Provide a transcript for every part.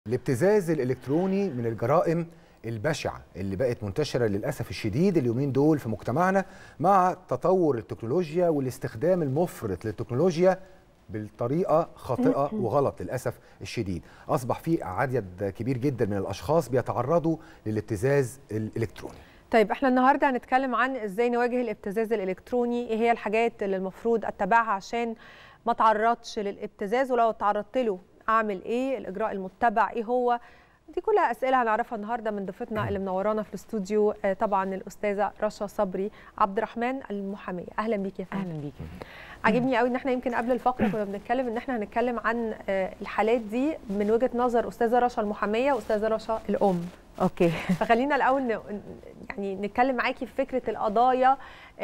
الابتزاز الإلكتروني من الجرائم البشعة اللي بقت منتشرة للأسف الشديد اليومين دول في مجتمعنا مع تطور التكنولوجيا والاستخدام المفرط للتكنولوجيا بالطريقة خاطئة وغلط للأسف الشديد. أصبح في عدد كبير جدا من الأشخاص بيتعرضوا للابتزاز الإلكتروني. طيب احنا النهارده هنتكلم عن ازاي نواجه الابتزاز الإلكتروني، ايه هي الحاجات اللي المفروض اتبعها عشان ما اتعرضش للابتزاز، ولو اتعرضت له اعمل ايه، الاجراء المتبع ايه هو. دي كلها اسئله هنعرفها النهارده من ضيفتنا اللي منورانا في الاستوديو، طبعا الاستاذه رشا صبري عبد الرحمن المحاميه. اهلا بيكي يا فندم. اهلا بيكي. عجبني قوي ان احنا يمكن قبل الفقره كنا بنتكلم ان احنا هنتكلم عن الحالات دي من وجهه نظر استاذه رشا المحاميه واستاذه رشا الام. اوكي. فخلينا الاول يعني نتكلم معاكي في فكره القضايا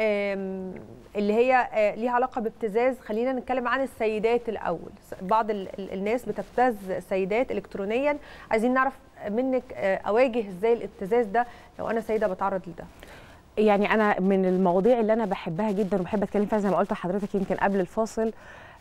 اللي هي ليها علاقه بابتزاز. خلينا نتكلم عن السيدات الاول. بعض الناس بتبتز سيدات الكترونيا، عايزين نعرف منك اواجه ازاي الابتزاز ده لو انا سيده بتعرض لده. يعني انا من المواضيع اللي انا بحبها جدا وبحب اتكلم فيها زي ما قلت لحضرتك يمكن قبل الفاصل،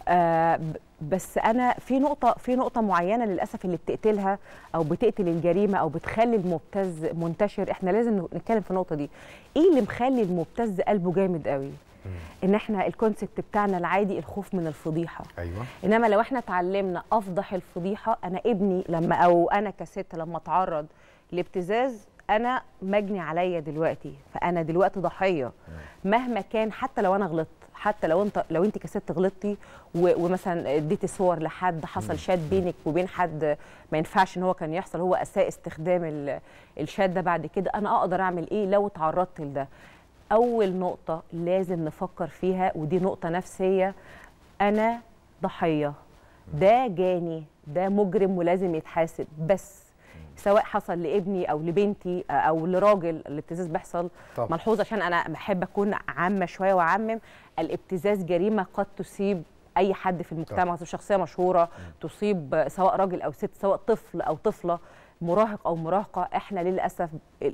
بس انا في نقطه معينه للاسف اللي بتقتلها او بتقتل الجريمه او بتخلي المبتز منتشر. احنا لازم نتكلم في النقطه دي. ايه اللي مخلي المبتز قلبه جامد قوي؟ ان احنا الكونسيبت بتاعنا العادي الخوف من الفضيحه. ايوه. انما لو احنا اتعلمنا افضح الفضيحه، انا ابني لما او انا كست لما اتعرض لابتزاز انا مجني عليا دلوقتي، فانا دلوقتي ضحيه مهما كان. حتى لو انا غلطت، حتى لو انت كست غلطتي ومثلا اديتي صور لحد، حصل شات بينك وبين حد ما ينفعش ان هو كان يحصل، هو اساء استخدام الشات ده، بعد كده انا اقدر اعمل ايه لو اتعرضت لده؟ اول نقطه لازم نفكر فيها، ودي نقطه نفسيه، انا ضحيه، ده جاني، ده مجرم ولازم يتحاسب. بس سواء حصل لابني او لبنتي او لراجل، الابتزاز بيحصل ملحوظ، عشان انا بحب اكون عامه شويه واعمم. الابتزاز جريمه قد تصيب اي حد في المجتمع، تصيب شخصيه مشهوره، تصيب سواء راجل او ست، سواء طفل او طفله، مراهق او مراهقه. احنا للاسف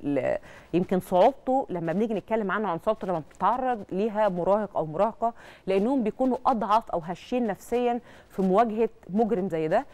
يمكن صعوبته لما بنيجي نتكلم عنه، عن صعوبته لما بتتعرض ليها مراهق او مراهقه، لانهم بيكونوا اضعف او هشين نفسيا في مواجهه مجرم زي ده.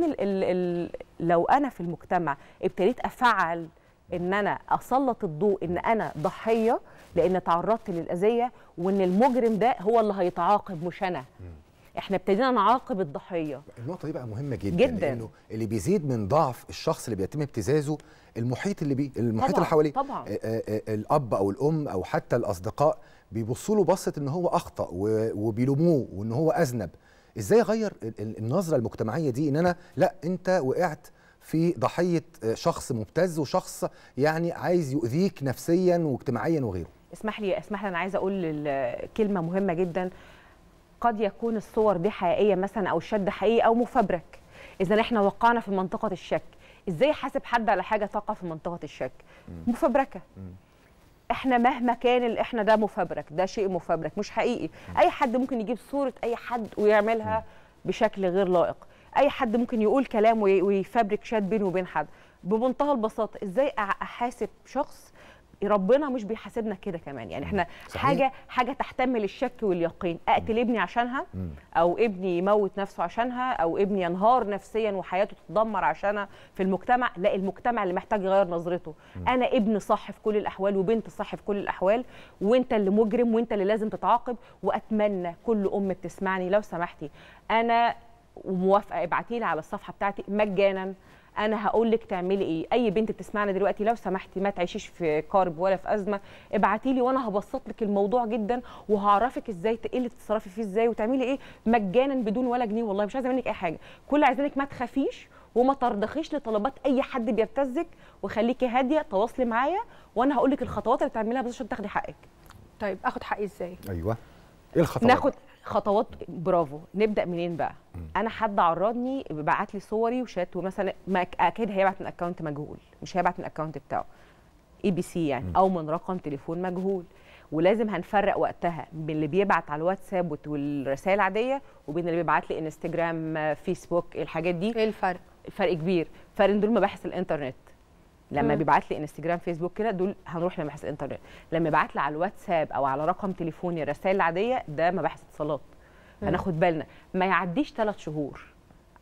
لان لو انا في المجتمع ابتديت افعل ان انا اسلط الضوء ان انا ضحيه لان تعرضت للاذيه، وان المجرم ده هو اللي هيتعاقب مش انا، احنا ابتدينا نعاقب الضحيه. النقطه دي بقى مهمه جدا لانه اللي بيزيد من ضعف الشخص اللي بيتم ابتزازه المحيط المحيط اللي حواليه. طبعا الاب او الام او حتى الاصدقاء بيبصوا له بصه ان هو اخطا وبيلوموه وان هو اذنب. ازاي اغير النظره المجتمعيه دي ان انا لا، انت وقعت في ضحيه شخص مبتز وشخص يعني عايز يؤذيك نفسيا واجتماعيا وغيره؟ اسمح لي انا عايزه اقول كلمه مهمه جدا. قد يكون الصور دي حقيقيه مثلا او الشات ده حقيقي او مفبرك. اذا احنا وقعنا في منطقه الشك، ازاي حاسب حد على حاجه تقع في منطقه الشك؟ مفبركه. احنا مهما كان احنا ده مفبرك، ده شيء مفبرك مش حقيقي. اي حد ممكن يجيب صوره اي حد ويعملها بشكل غير لائق. اي حد ممكن يقول كلام ويفبرك شات بينه وبين حد بمنتهى البساطه. ازاي احاسب شخص؟ ربنا مش بيحاسبنا كده كمان. يعني احنا صحيح. حاجه تحتمل الشك واليقين. اقتل ابني عشانها، او ابني يموت نفسه عشانها، او ابني ينهار نفسيا وحياته تتدمر عشانها في المجتمع. لا، المجتمع اللي محتاج يغير نظرته. انا ابن صح في كل الاحوال وبنت صح في كل الاحوال، وانت اللي مجرم وانت اللي لازم تتعاقب. واتمنى كل ام بتسمعني لو سمحتي، انا موافقه، ابعتي لي على الصفحه بتاعتي مجانا، انا هقول لك تعملي ايه. اي بنت بتسمعنا دلوقتي لو سمحتي ما تعيشيش في كرب ولا في ازمه، ابعتي لي وانا هبسط لك الموضوع جدا وهعرفك ازاي اللي تتصرفي فيه ازاي وتعملي ايه مجانا بدون ولا جنيه. والله مش عايزه منك اي حاجه، كل اللي عايزينك ما تخافيش وما ترضخيش لطلبات اي حد بيبتزك، وخليكي هاديه. تواصلي معايا وانا هقول لك الخطوات اللي تعمليها بس عشان تاخدي حقك. طيب اخد حقي ازاي؟ ايوه، ايه الخطوات؟ ناخد خطوات. برافو. نبدا منين بقى؟ انا حد عرضني بعت لي صوري وشات، ومثلا اكيد هيبعت من اكونت مجهول، مش هيبعت من الاكونت بتاعه ABC يعني، او من رقم تليفون مجهول. ولازم هنفرق وقتها بين اللي بيبعت على الواتساب والرسائل العاديه وبين اللي بيبعت لي انستجرام، فيسبوك، الحاجات دي. ايه الفرق؟ الفرق كبير. فرق دول مباحث الانترنت. لما بيبعت لي انستجرام فيسبوك كده، دول هنروح لمباحث الانترنت. لما يبعت لي على الواتساب او على رقم تليفوني الرسائل العاديه، ده مباحث اتصالات. هناخد بالنا ما يعديش 3 شهور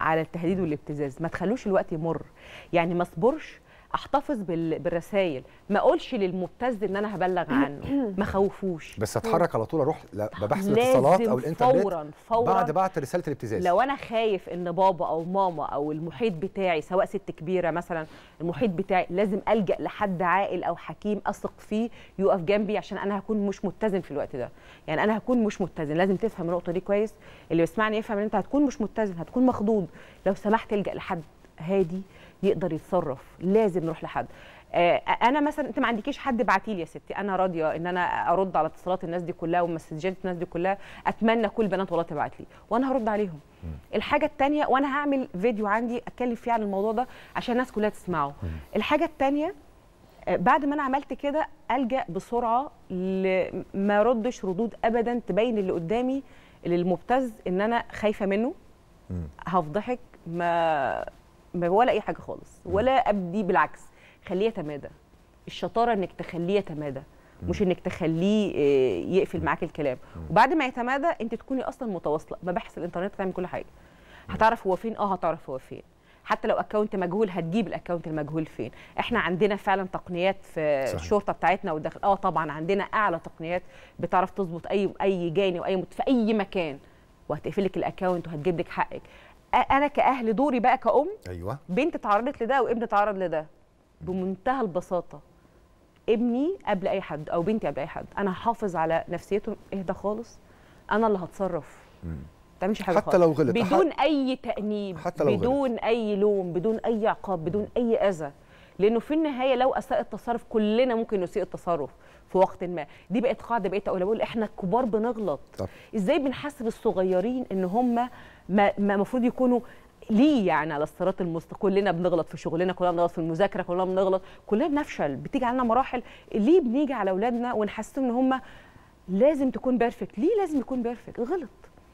على التهديد والابتزاز، ما تخلوش الوقت يمر. يعني ما اصبرش، احتفظ بالرسائل، ما اقولش للمبتز ان انا هبلغ عنه، ما خوفوش، بس اتحرك على طول، اروح ببحث الاتصالات او الانترنت فورا بعد بعت رساله الابتزاز. لو انا خايف ان بابا او ماما او المحيط بتاعي، سواء ست كبيره مثلا، المحيط بتاعي لازم الجا لحد عاقل او حكيم اثق فيه يقف جنبي، عشان انا هكون مش متزن في الوقت ده. يعني انا هكون مش متزن، لازم تفهم النقطه دي كويس. اللي بيسمعني يفهم ان انت هتكون مش متزن، هتكون مخضوض. لو سمحت الجا لحد هادي يقدر يتصرف، لازم نروح لحد. انا مثلا انت ما عندكيش حد بعتي لي يا ستي، انا راضيه ان انا ارد على اتصالات الناس دي كلها ومسجات الناس دي كلها، اتمنى كل البنات والله تبعت لي وانا هرد عليهم. الحاجه الثانيه، وانا هعمل فيديو عندي اتكلم فيه عن الموضوع ده عشان الناس كلها تسمعه. الحاجه الثانيه، بعد ما انا عملت كده الجا بسرعه ما ردش ردود ابدا تبين اللي قدامي للمبتز ان انا خايفه منه، هفضحك، ما ولا اي حاجه خالص، ولا ابدي، بالعكس خليه يتمادى. الشطاره انك تخليه يتمادى، مش انك تخليه يقفل معاك الكلام. وبعد ما يتمادى انت تكوني اصلا متواصله، مباحث الانترنت تعمل كل حاجه، هتعرف هو فين. هتعرف هو فين، حتى لو اكونت مجهول هتجيب الاكونت المجهول فين. احنا عندنا فعلا تقنيات في الشرطه بتاعتنا والداخل، طبعا عندنا اعلى تقنيات بتعرف تظبط اي جاني واي في اي مكان، وهتقفل لك الاكونت وهتجيب لك حقك. انا كاهل دوري بقى كأم، ايوه، بنت اتعرضت لده وابن اتعرض لده، بمنتهى البساطه ابني قبل اي حد او بنتي قبل اي حد، انا هحافظ على نفسيتهم. اهدى خالص، انا اللي هتصرف، ما تعملش حاجه حتى لو غلط، بدون اي تأنيب، بدون غلط. اي لوم، بدون اي عقاب، بدون اي اذى. لانه في النهايه لو اساء التصرف كلنا ممكن نسيء التصرف في وقت ما. دي بقت قاعده، بقيت بقول احنا الكبار بنغلط. طب ازاي بنحسب الصغيرين ان هم ما المفروض يكونوا ليه يعني على الصراط المستقيم؟ كلنا بنغلط في شغلنا، كلنا بنغلط في المذاكره، كلنا بنغلط، كلنا بنفشل، بتيجي علينا مراحل. ليه بنيجي على اولادنا ونحسسهم ان هم لازم تكون بيرفكت؟ ليه لازم يكون بيرفكت؟ غلط،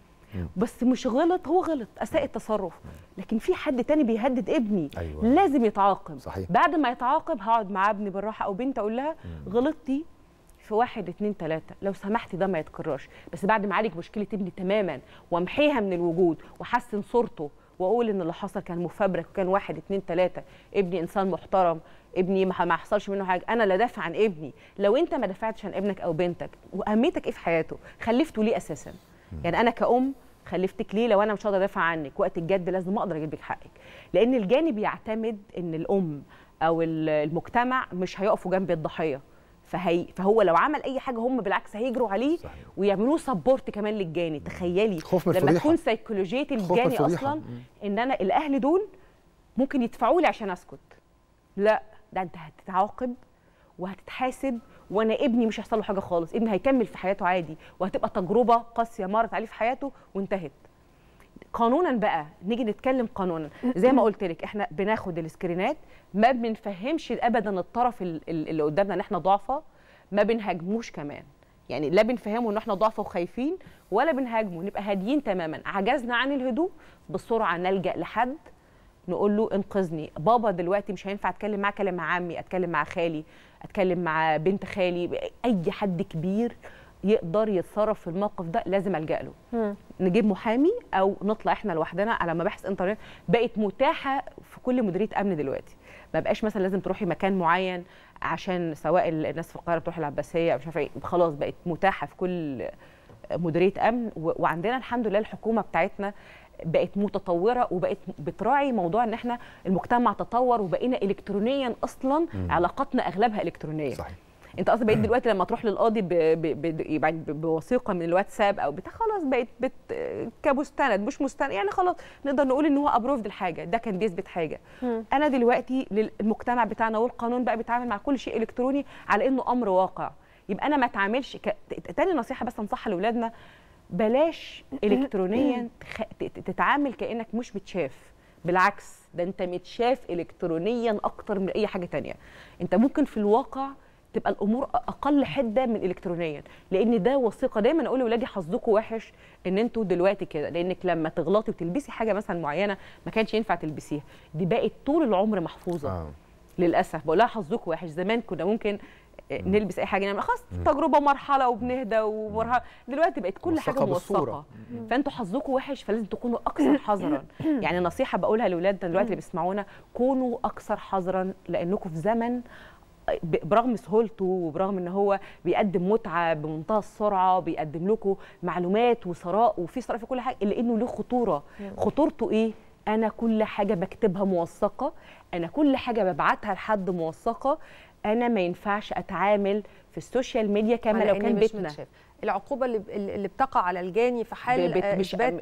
بس مش غلط، هو غلط، اساء التصرف، لكن في حد تاني بيهدد ابني. أيوة. لازم يتعاقب. صحيح. بعد ما يتعاقب هقعد مع ابني بالراحه او بنت، اقول لها غلطتي في 1 2 3، لو سمحتي ده ما يتكررش. بس بعد ما اعالج مشكله ابني تماما وامحيها من الوجود واحسن صورته، واقول ان اللي حصل كان مفبرك وكان 1 2 3، ابني انسان محترم، ابني ما حصلش منه حاجه، انا لا دافع عن ابني. لو انت ما دافعتش عن ابنك او بنتك، واهميتك ايه في حياته؟ خلفته ليه اساسا؟ يعني انا كأم خلفتك ليه لو انا مش هقدر ادافع عنك؟ وقت الجد لازم اقدر اجيب لك حقك. لان الجانب يعتمد ان الام او المجتمع مش هيقفوا جنب الضحيه، فهو لو عمل اي حاجه هم بالعكس هيجروا عليه. صحيح. ويعملوه سبورت كمان للجاني. تخيلي لما تكون سيكولوجيه الجاني اصلا ان انا الاهل دول ممكن يدفعوا لي عشان اسكت. لا، ده انت هتتعاقب وهتتحاسب، وانا ابني مش هيحصل له حاجه خالص، ابني هيكمل في حياته عادي، وهتبقى تجربه قاسيه مرت عليه في حياته وانتهت. قانونا بقى نيجي نتكلم قانونا، زي ما قلت لك احنا بناخد السكرينات، ما بنفهمش ابدا الطرف اللي قدامنا ان احنا ضعفة، ما بنهاجموش كمان. يعني لا بنفهمه ان احنا ضعفة وخايفين، ولا بنهاجمه، نبقى هاديين تماما. عجزنا عن الهدوء، بسرعه نلجأ لحد نقول له انقذني. بابا دلوقتي مش هينفع اتكلم معاه، اتكلم مع عمي، اتكلم مع خالي، اتكلم مع بنت خالي، اي حد كبير يقدر يتصرف في الموقف ده لازم الجا له. نجيب محامي او نطلع احنا لوحدنا على مباحث انترنت بقت متاحه في كل مديريه امن دلوقتي. ما بقاش مثلا لازم تروحي مكان معين عشان سواء الناس في القاهره بتروح العباسيه او مش عارفه ايه، خلاص بقت متاحه في كل مديريه امن. وعندنا الحمد لله الحكومه بتاعتنا بقت متطوره وبقت بتراعي موضوع ان احنا المجتمع تطور وبقينا الكترونيا اصلا. علاقاتنا اغلبها الكترونيه. صحيح. انت اصلا بقيت دلوقتي لما تروح للقاضي بوثيقه من الواتساب او بتاع، خلاص بقت كمستند مش مستند، يعني خلاص نقدر نقول ان هو ابروفد الحاجه، ده كان بيثبت حاجه. انا دلوقتي المجتمع بتاعنا والقانون بقى بيتعامل مع كل شيء الكتروني على انه امر واقع. يبقى انا ما اتعاملش تاني نصيحه بس انصحها لاولادنا، بلاش الكترونيا تتعامل كانك مش متشاف، بالعكس ده انت متشاف الكترونيا اكتر من اي حاجه تانية. انت ممكن في الواقع تبقى الامور اقل حده من الكترونيا، لان ده وثيقه. دايما اقول لاولادي حظكم وحش ان انتوا دلوقتي كده، لانك لما تغلطي وتلبسي حاجه مثلا معينه ما كانش ينفع تلبسيها، دي بقت طول العمر محفوظه. للاسف بقول لها حظكم وحش. زمان كنا ممكن نلبس اي حاجه نعمل خلاص تجربه مرحله وبنهدى ومرحله. دلوقتي بقت كل حاجه موثقه، فانتوا حظكم وحش، فلازم تكونوا اكثر حذرا. يعني نصيحه بقولها لاولادنا دلوقتي اللي بيسمعونا، كونوا اكثر حذرا، لانكم في زمن برغم سهولته وبرغم ان هو بيقدم متعه بمنتهى السرعه، بيقدم لكم معلومات وثراء وفي ثراء في كل حاجه، الا انه له خطوره. خطورته ايه؟ انا كل حاجه بكتبها موثقه، انا كل حاجه ببعتها لحد موثقه، انا ما ينفعش اتعامل في السوشيال ميديا كما لو كان بيتنا. العقوبه اللي بتقع على الجاني في حال اثبات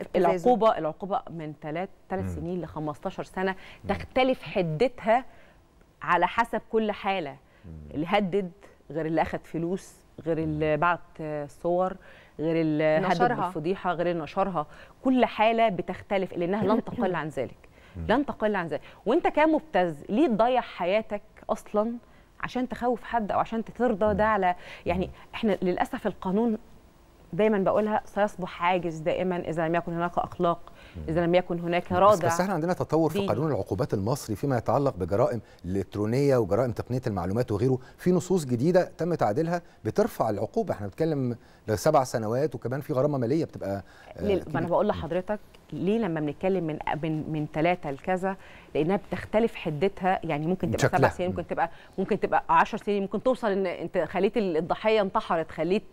العقوبه من 3 سنين ل 15 سنه، تختلف حدتها على حسب كل حاله. اللي هدد غير اللي اخذ فلوس، غير اللي بعت صور، غير اللي هدد بالفضيحه، غير اللي نشرها. كل حاله بتختلف، لانها لن تقل عن ذلك، لن تقل عن ذلك. وانت كمبتز ليه تضيع حياتك اصلا عشان تخوف حد او عشان ترضى ده على يعني احنا للاسف القانون دايما بقولها سيصبح عاجز دائما اذا لم يكن هناك اخلاق، اذا لم يكن هناك رادع. بس احنا عندنا تطور في قانون العقوبات المصري فيما يتعلق بجرائم الالكترونيه وجرائم تقنيه المعلومات وغيره، في نصوص جديده تم تعديلها بترفع العقوبه. احنا بنتكلم ل7 سنوات، وكمان في غرامه ماليه بتبقى ما انا بقول لحضرتك ليه لما بنتكلم من 3 لكذا، لانها بتختلف حدتها. يعني ممكن تبقى 7 سنين، ممكن تبقى 10 سنين، ممكن توصل ان انت خليت الضحيه انتحرت، خليت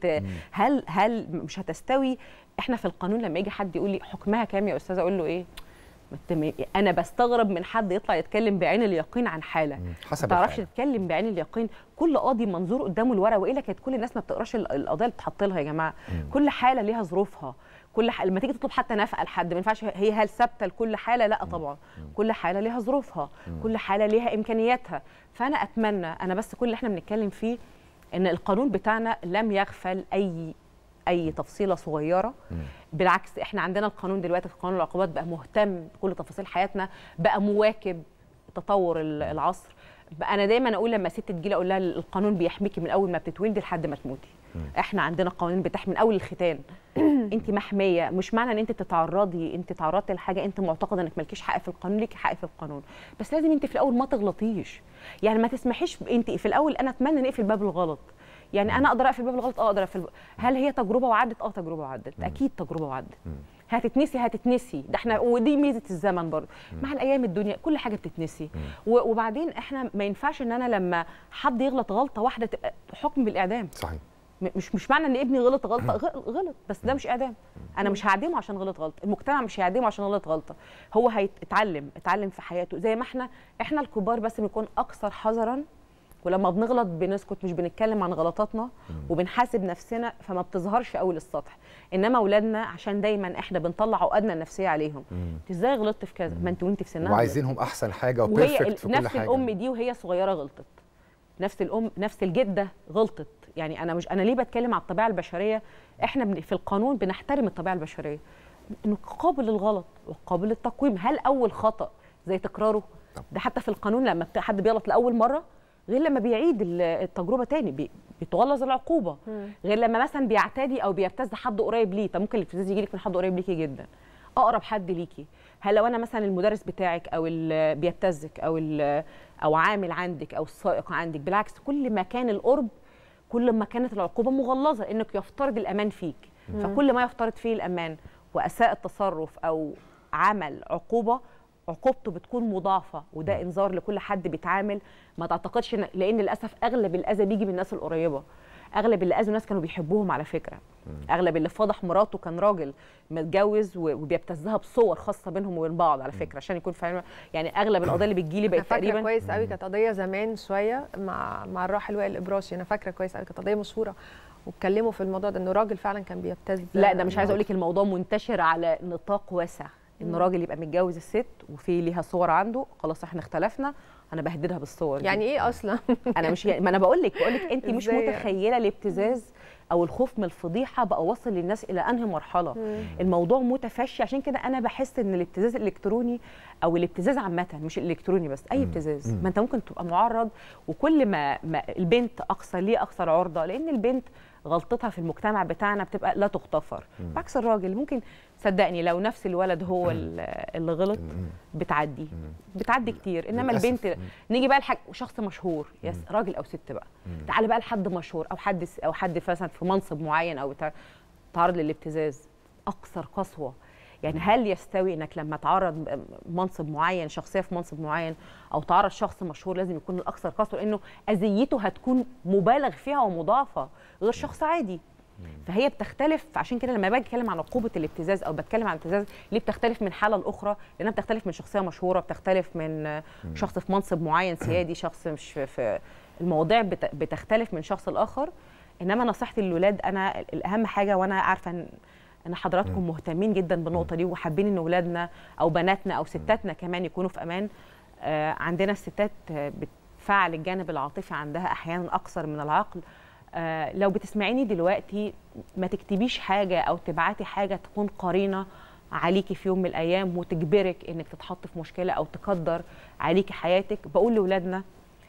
هل مش هتستوي. احنا في القانون لما يجي حد يقول لي حكمها كام يا استاذه، اقول له ايه؟ انا بستغرب من حد يطلع يتكلم بعين اليقين عن حاله حسب ما تعرفش تتكلم بعين اليقين. كل قاضي منظور قدامه الورقه، والا كانت كل الناس ما بتقراش القضايا اللي بتحط لها يا جماعه. كل حاله ليها ظروفها، لما تيجي تطلب حتى نفقه لحد ما ينفعش هي هل ثابته لكل حاله؟ لا طبعا، كل حاله ليها ظروفها، كل حاله ليها امكانياتها. فانا اتمنى، انا بس كل اللي احنا بنتكلم فيه ان القانون بتاعنا لم يغفل اي تفصيله صغيره. بالعكس، احنا عندنا القانون دلوقتي في قانون العقوبات بقى مهتم بكل تفاصيل حياتنا، بقى مواكب تطور العصر. انا دايما اقول لما ست تجي لي اقول لها القانون بيحميكي من اول ما بتتولدي لحد ما تموتي. احنا عندنا قوانين بتحمي من اول الختان. انت محميه، مش معنى ان انت انت تعرضتي لحاجه انت معتقده انك مالكيش حق في القانون، ليكي حق في القانون، بس لازم انت في الاول ما تغلطيش. يعني ما تسمحيش انت في الاول. انا اتمنى نقفل باب الغلط. يعني انا اقدر اقفل باب الغلط، اقدر اقفل. هل هي تجربه وعدت؟ تجربه وعدت، اكيد تجربه وعدت. هتتنسي، ده احنا ودي ميزه الزمن برضه. مع الايام الدنيا كل حاجه بتتنسي. وبعدين احنا ما ينفعش ان انا لما حد يغلط غلطه واحده تبقى حكم بالاعدام. صحيح. مش معنى ان ابني غلط غلطه غلط، بس ده مش اعدام. انا مش هعدمه عشان غلط غلطه، المجتمع مش هيعدمه عشان غلط غلطه. هو هيتعلم في حياته زي ما احنا الكبار بس بنكون اكثر حذرا. ولما بنغلط بنسكت، مش بنتكلم عن غلطاتنا وبنحاسب نفسنا، فما بتظهرش قوي للسطح. انما اولادنا عشان دايما احنا بنطلع عقدنا النفسيه عليهم. انت ازاي غلطت في كذا؟ ما انت وانت في سنها وعايزينهم احسن حاجه وبيرفكت في كل حاجه. نفس الام دي وهي صغيره غلطت، نفس الجده غلطت. يعني انا ليه بتكلم على الطبيعه البشريه؟ احنا في القانون بنحترم الطبيعه البشريه، انه قابل للغلط وقابل للتقويم. هل اول خطا زي تكراره؟ ده حتى في القانون لما حد بيغلط لاول مره غير لما بيعيد التجربه تاني بتغلظ العقوبه. غير لما مثلا بيعتدي او بيبتز حد قريب ليه. طب ممكن الابتزاز يجي لك من حد قريب ليكي جدا، اقرب حد ليكي. هل لو انا مثلا المدرس بتاعك او اللي بيبتزك او عامل عندك او السائق عندك، بالعكس كل ما كان القرب كل ما كانت العقوبه مغلظه، انك يفترض الامان فيك. فكل ما يفترض فيه الامان واساء التصرف او عمل عقوبته بتكون مضاعفه، وده انذار لكل حد بيتعامل. ما تعتقدش لان للاسف اغلب الاذى بيجي من الناس القريبه. اغلب اللي اذوا ناس كانوا بيحبوهم على فكره. اغلب اللي فضح مراته كان راجل متجوز وبيبتزها بصور خاصه بينهم وبين بعض على فكره، عشان يكون فاهم. يعني اغلب القضايا اللي بتجيلي بقت تقريبا. فاكره كويس قوي كانت قضيه زمان شويه مع الراحل وائل الابراشي. انا فاكره كويس قوي كانت قضيه مشهوره، واتكلموا في الموضوع ده انه راجل فعلا كان بيبتز. لا ده مش عايزه اقول لك الموضوع منتشر على نطاق واسع، ان راجل يبقى متجوز الست وفي ليها صور عنده، خلاص احنا اختلفنا، انا بهددها بالصور. يعني ايه اصلا؟ انا مش ما انا بقول لك انت مش متخيله الابتزاز او الخوف من الفضيحه بقى واصل للناس الى انهي مرحله. الموضوع متفشي. عشان كده انا بحس ان الابتزاز الالكتروني او الابتزاز عامه، مش الالكتروني بس، اي ابتزاز ما انت ممكن تبقى معرض. وكل ما البنت اكثر عرضه، لان البنت غلطتها في المجتمع بتاعنا بتبقى لا تغتفر. بعكس الراجل ممكن صدقني لو نفس الولد هو اللي غلط بتعدي كتير، انما البنت نيجي بقى شخص مشهور راجل او ست بقى، تعالى بقى لحد مشهور او حد مثلا في منصب معين او تعرض للابتزاز اكثر قسوه. يعني هل يستوي انك لما تعرض منصب معين، شخصيه في منصب معين، او تعرض شخص مشهور لازم يكون الاكثر قسوه، لانه اذيته هتكون مبالغ فيها ومضاعفه غير شخص عادي. فهي بتختلف. عشان كده لما باجي اتكلم عن عقوبه الابتزاز او بتكلم عن الابتزاز ليه بتختلف من حاله لاخرى، لانها بتختلف من شخصيه مشهوره، بتختلف من شخص في منصب معين سيادي، شخص مش في المواضيع بتختلف من شخص لاخر. انما نصيحتي للولاد، انا الاهم حاجه، وانا عارفه ان حضراتكم مهتمين جدا بالنقطه دي وحابين ان اولادنا او بناتنا او ستاتنا كمان يكونوا في امان. عندنا الستات بتفعل الجانب العاطفي عندها احيانا اكثر من العقل. لو بتسمعيني دلوقتي ما تكتبيش حاجه او تبعتي حاجه تكون قرينه عليكي في يوم من الايام وتجبرك انك تتحط في مشكله او تقدر عليكي حياتك. بقول لاولادنا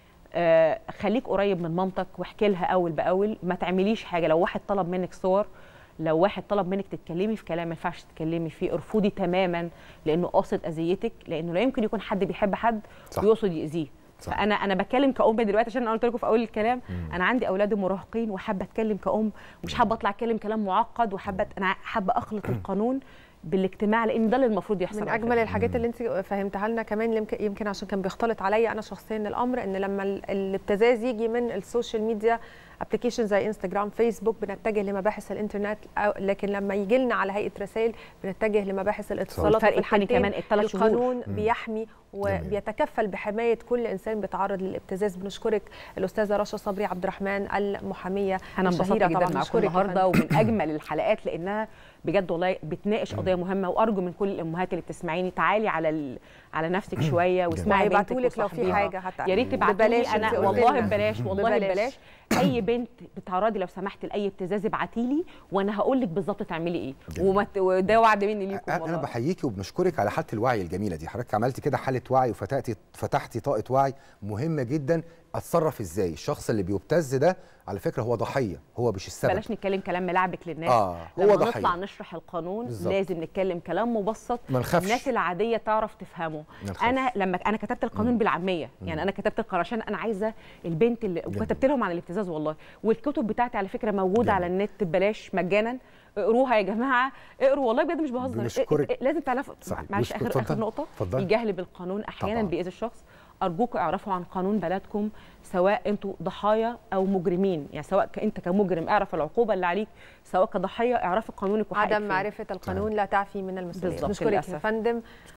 خليك قريب من مامتك واحكي لها اول باول، ما تعمليش حاجه. لو واحد طلب منك صور، لو واحد طلب منك تتكلمي في كلام ما ينفعش تتكلمي فيه، ارفضي تماما لانه قاصد اذيتك، لانه لا يمكن يكون حد بيحب حد ويقصد يأذيه. فانا بتكلم كأم دلوقتي، عشان انا قلت لكم في اول الكلام انا عندي اولاد مراهقين وحابه اتكلم كأم، مش حابه اطلع اتكلم كلام معقد، انا حابه اخلط القانون بالاجتماع، لان ده اللي المفروض يحصل. من اجمل الحاجات اللي انت فهمتها لنا كمان، يمكن عشان كان بيختلط عليا انا شخصيا الامر، ان لما الابتزاز يجي من السوشيال ميديا ابلكيشن زي انستغرام، فيسبوك، بنتجه لمباحث الانترنت، لكن لما يجي لنا على هيئه رسائل بنتجه لمباحث الاتصالات. وفي الحالتين كمان القانون بيحمي وبيتكفل بحمايه كل انسان بيتعرض للابتزاز. بنشكرك الاستاذه رشا صبري عبد الرحمن المحاميه. انا انبسطت جدا معاكم النهارده، ومن اجمل الحلقات لانها بجد والله بتناقش قضيه مهمه. وارجو من كل الامهات اللي بتسمعيني تعالي على نفسك شويه واسمعي بنتك لك لو في حاجه يا ريت تبعتولي. انا والله ببلاش، والله ببلاش. اي بنت بتعرضي لو سمحتي لاي ابتزاز ابعتي لي وانا هقول لك بالظبط تعملي ايه. وده وعد مني ليكم. انا بحييكي وبنشكرك على حاله الوعي الجميله دي. حضرتك عملتي كده حاله وعي وفتحتي طاقه وعي مهمه جدا. اتصرف ازاي؟ الشخص اللي بيبتز ده على فكره هو ضحيه، هو مش السبب. بلاش نتكلم كلام ملعبك للناس. هو لما ضحية. نطلع نشرح القانون بالزبط. لازم نتكلم كلام مبسط الناس العاديه تعرف تفهمه. لما انا كتبت القانون بالعاميه، يعني انا كتبت القانون عشان انا عايزه البنت اللي وكتبت لهم عن الابتزاز والله. والكتب بتاعتي على فكره موجوده على النت ببلاش مجانا. اقروها يا جماعه، اقروا والله بجد مش بهزر. لازم تعرفوا. معلش اخر نقطه، الجهل بالقانون احيانا بيأذي الشخص. ارجوكم اعرفوا عن قانون بلدكم، سواء انتوا ضحايا او مجرمين. يعني سواء انت كمجرم اعرف العقوبه اللي عليك، سواء كضحيه اعرفي قانونك وحقك. عدم معرفه القانون لا تعفي من المسؤوليه. نشكرك يا فندم.